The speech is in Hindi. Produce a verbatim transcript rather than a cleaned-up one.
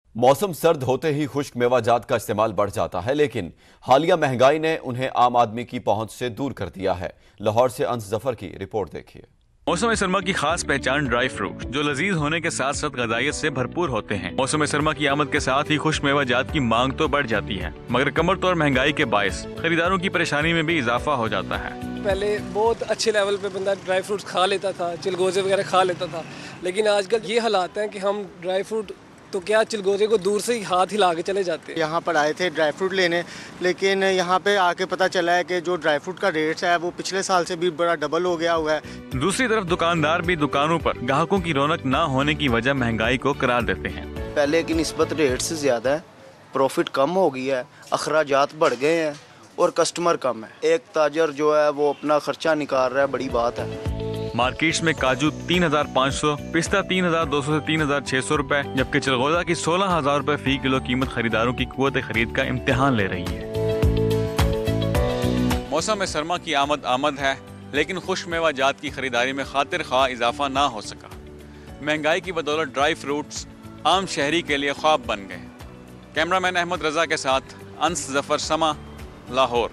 मौसम सर्द होते ही खुश्क मेवाजात का इस्तेमाल बढ़ जाता है, लेकिन हालिया महंगाई ने उन्हें आम आदमी की पहुंच से दूर कर दिया है। लाहौर से अंस जफर की रिपोर्ट देखिए। मौसम सरमा की खास पहचान ड्राई फ्रूट, जो लजीज होने के साथ साथ गजाइत से भरपूर होते हैं। मौसम सरमा की आमद के साथ ही खुश्क मेवाजात की मांग तो बढ़ जाती है, मगर कमर तौर महंगाई के बायस खरीदारों की परेशानी में भी इजाफा हो जाता है। पहले बहुत अच्छे लेवल पे बंदा ड्राई फ्रूट्स खा लेता था, चिलगोजे वगैरह खा लेता था, लेकिन आजकल ये हालात हैं कि हम ड्राई फ्रूट तो क्या चिलगोजे को दूर से ही हाथ हिला के चले जाते हैं। यहाँ पर आए थे ड्राई फ्रूट लेने, लेकिन यहाँ पे आके पता चला है कि जो ड्राई फ्रूट का रेट है वो पिछले साल से भी बड़ा डबल हो गया हुआ है। दूसरी तरफ दुकानदार भी दुकानों पर ग्राहकों की रौनक न होने की वजह महंगाई को करार देते हैं। पहले की निस्बत रेट से ज्यादा है, प्रॉफिट कम हो गया है, अखराजात बढ़ गए हैं और कस्टमर कम है। एक ताजर जो है वो अपना खर्चा निकाल रहा है, बड़ी बात है। मार्केट्स में काजू तीन हजार पाँच सौ, पिस्ता तीन हजार दो सौ से तीन हजार छह सौ रुपए, जबकि चिलगोजा की सोलह हजार रुपए फी किलो कीमत खरीदारों की कुव्वत खरीद का इम्तिहान ले रही है। मौसम सरमा की आमद आमद है, लेकिन खुश्क मेवाजात की खरीदारी में खातिर खा इजाफा ना हो सका। महंगाई की बदौलत ड्राई फ्रूट्स आम शहरी के लिए ख्वाब बन गए। कैमरामैन अहमद रजा के साथ अंस जफर, समा, लाहौर।